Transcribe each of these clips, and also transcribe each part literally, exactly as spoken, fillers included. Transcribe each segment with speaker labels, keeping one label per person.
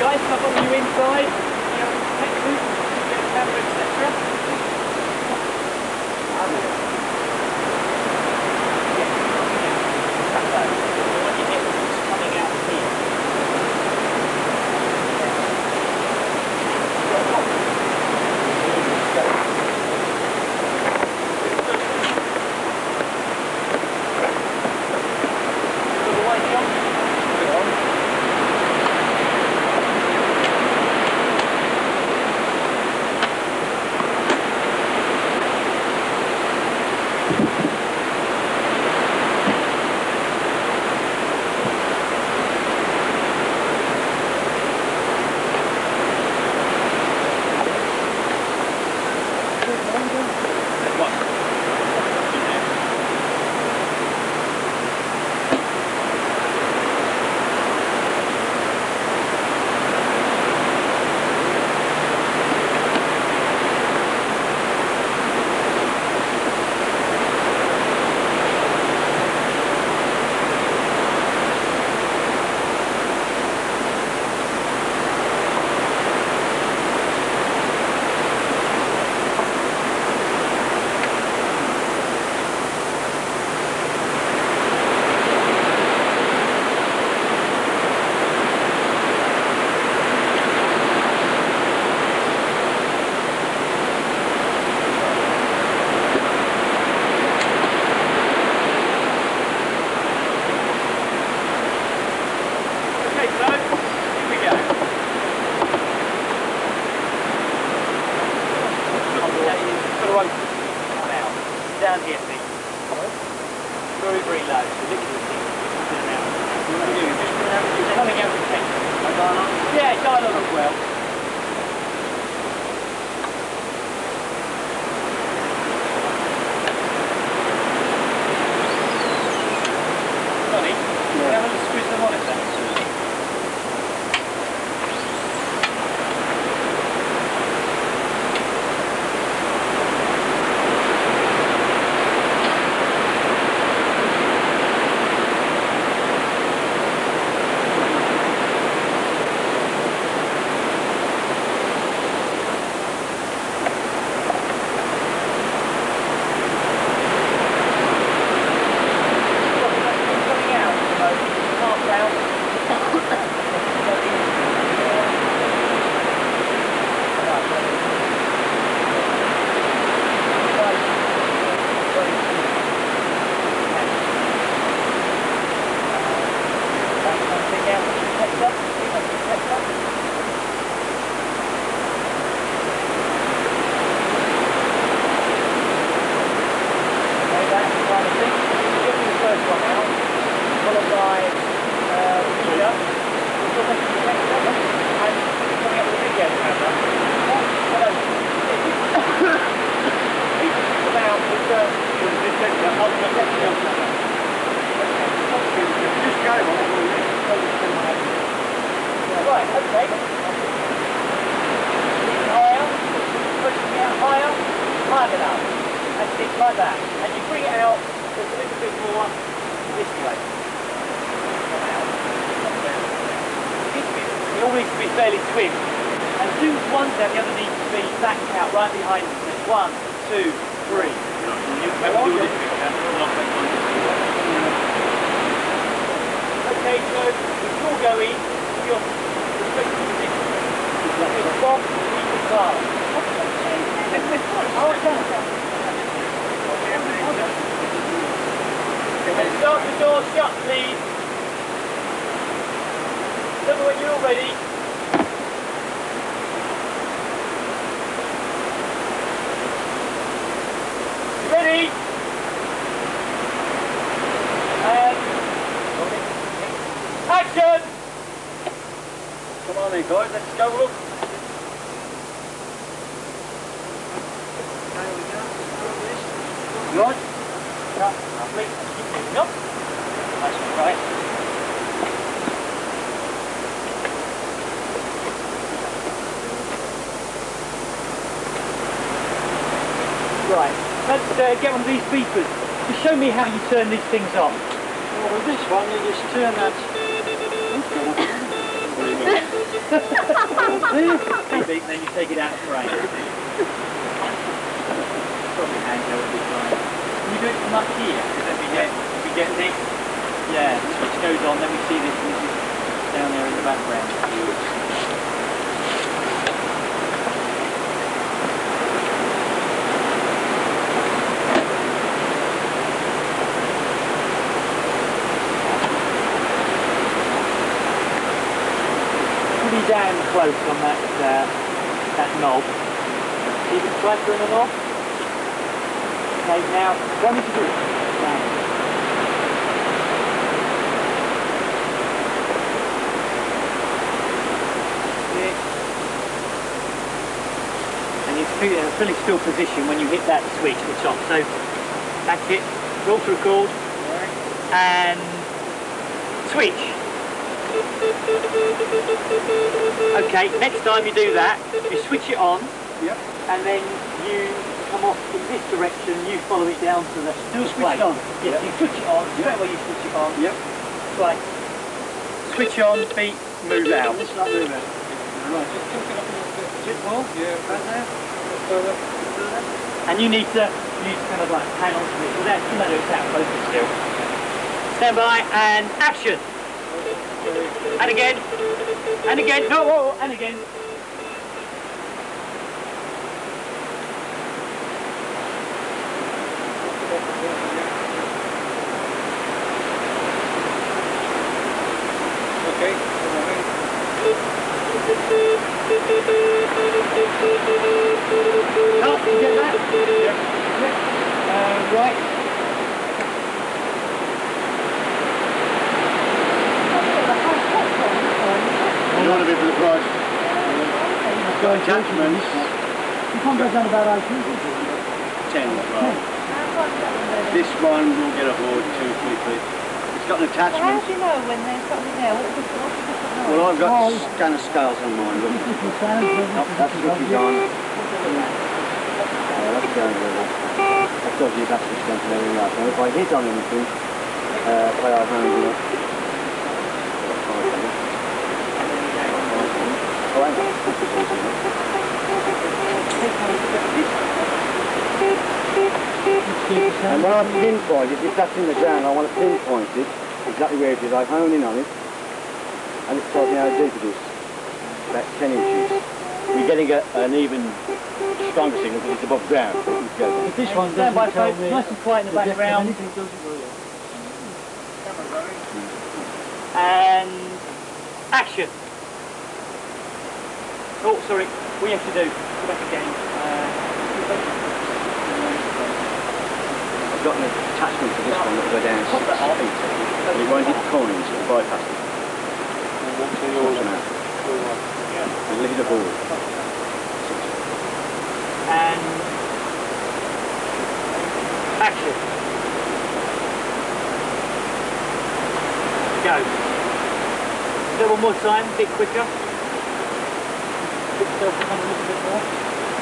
Speaker 1: guys, come on you inside. You know, take the boots, get a camera, et cetera. Down here, please. Very, very low. So literally, just coming out of the tank. Yeah, dial on as well. Johnny, yeah. You have a little squeeze them on it then. Right, okay. Higher, pushing it out higher, higher enough. And it's like that. And you bring it out just a little bit more this way. Come out. It all needs to be fairly swift. And do one down, the other needs to be back out right behind it. One, two, three. Okay, so it's all going. Your respective position. Just stop, keep the car. And start the door shut, please. Tell me when you're all ready. You ready? And action! Come on then guys, let's go look. There we go. Right. Cut. Lovely. Keep moving up. Nice and right. Right. Let's uh, get one of these beepers. Just show me how you turn these things on. Well, with this one, you just turn that. Beep, beep, then you take it out of frame. Probably handheld this time. Can we do it from up here? Because then we get, we get this. Yeah, the switch goes on, then we see this, this is down there in the background. Pretty damn close on that uh, that knob. Keep it closer on the knob. Okay, now what we need to do? Right. And you feel in a fully still position when you hit that switch, switch off. So that's it. Roll to record and switch. Okay, next time you do that, you switch it on,
Speaker 2: yep.
Speaker 1: And then you come off in this direction, you follow it down to the
Speaker 2: still switched on.
Speaker 1: Yes, yep. You switch it on, straight away you switch it on.
Speaker 2: Yep.
Speaker 1: Right. Switch on, feet, move out.
Speaker 2: Just not move out. Right, just tilt it up a little bit. Bit more? Yeah, right there. Further. Further.
Speaker 1: And you need to you need to kind of like hang on to it. Well, that's no, it's out focus still. Stand by and action. And again, and again, no, oh, and again.
Speaker 2: Okay,
Speaker 1: No, you get that?
Speaker 2: Yep.
Speaker 1: Yep. Uh, right.
Speaker 2: You want a bit of the price? Got attachments.
Speaker 1: You can't go down about eighteen.
Speaker 2: Ten, right. This one will get a board too quickly. It's got an attachment.
Speaker 3: How do you know when they've got it there? What's the different noise?
Speaker 2: Well, I've got scanner scales on mine. Look. Oh, that's looking on. Yeah, that's going really. That's obviously that's what's going to be everything else. And if I hit on anything, uh, play our hands in it. Oh, hang on. And when I pinpoint it, if that's in the ground, I want to pinpoint it exactly where it is. I hone in on it, and it tells me how deep it is. About ten inches. We're getting a, an even stronger signal because it's above ground.
Speaker 1: If this one doesn't by tell me nice and quiet in the background. And action. Oh, sorry. What you have to do? Go back again. Uh,
Speaker 2: I've got an attachment to this one that will go down six feet. But it won't hit coins, it'll bypass it. Watch now. A little ball.
Speaker 1: And action. Go. Do it one more time, a bit quicker. Put yourself on a little bit more.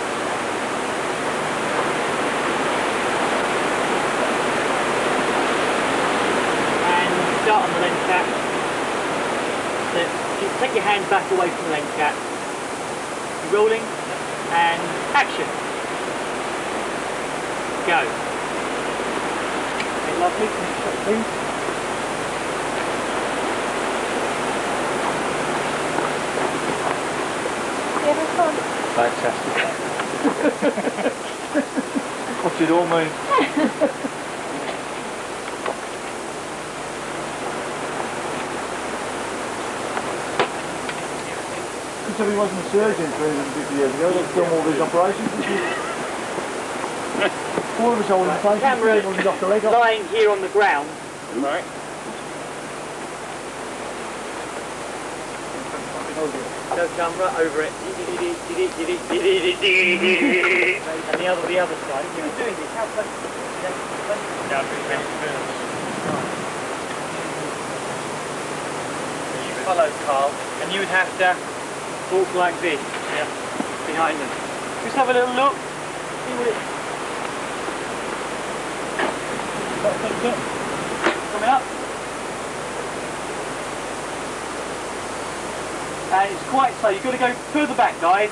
Speaker 1: And start on the lens cap. So you take your hand back away from the lens cap. You're rolling and action. Go. Okay, lovely. Next shot, please.
Speaker 4: Fantastic. What's it all mean? So he wasn't a surgeon three hundred fifty years ago, they've done all these operations. All of us holding the place.
Speaker 1: Camera lying here on the ground.
Speaker 2: Right.
Speaker 1: Go camera over it. And the other the other side. If you were doing this, how close is that? You follow Carl, and you would have to walk like this. Yeah. Behind them. Just have a little look. See what it. Coming up. And it's quite slow. You've got to go further back, guys.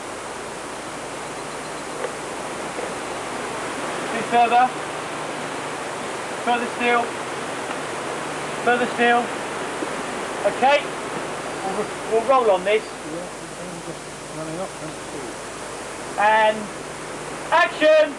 Speaker 1: Bit further. Further still. Further still. Okay. We'll, we'll roll on this. And action!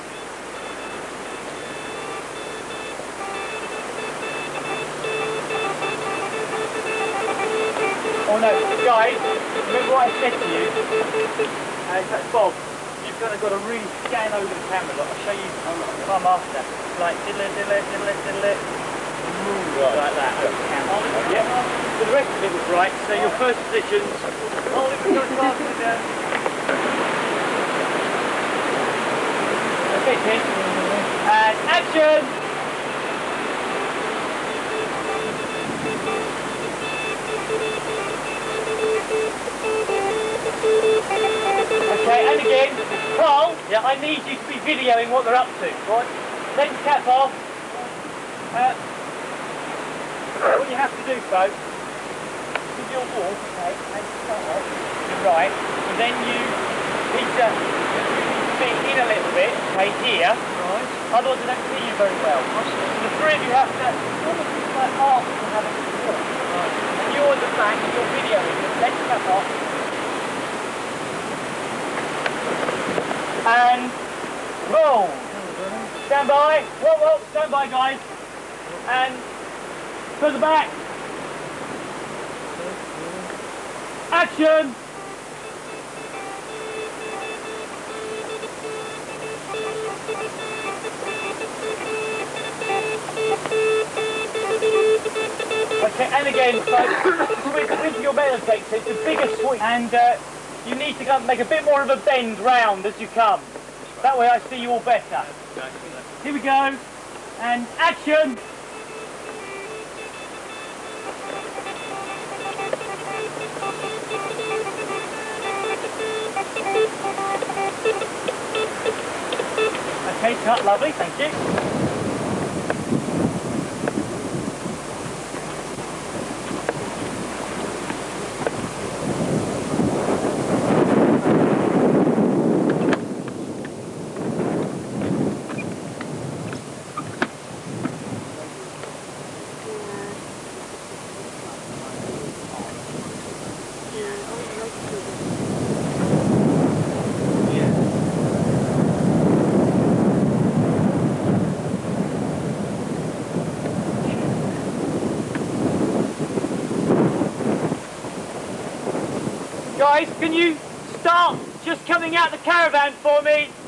Speaker 1: Oh no, guys, remember what I said to you? Uh, in fact, Bob, you've kind of got to really scan over the camera. Like, I'll show you if I'm after. Like, diddle it, diddle it, diddle it, diddle it. Like that. Yeah. So the rest of it was right. So your first positions. Hold it for faster down. Okay, kid. And action! Okay, and again, Carl, yeah, I need you to be videoing what they're up to. Right? Lens cap off. Uh, what you have to do, folks, with your walk, okay, and start off, you're right, and then you need to fit in a little bit, okay, here. Right. Otherwise I don't see you very well. The three of you have to almost like ask to have a walk. Right. And you're at the back, and you're videoing, lens cap off. And roll. Stand by. Whoa, whoa, stand by, guys. And further back. Action. Okay, and again, folks, with, with your metal detector, it's a bigger sweep. And uh, you need to make a bit more of a bend round as you come. That way I see you all better. Here we go. And action! Okay, cut, lovely, thank you. Guys, can you start just coming out the caravan for me?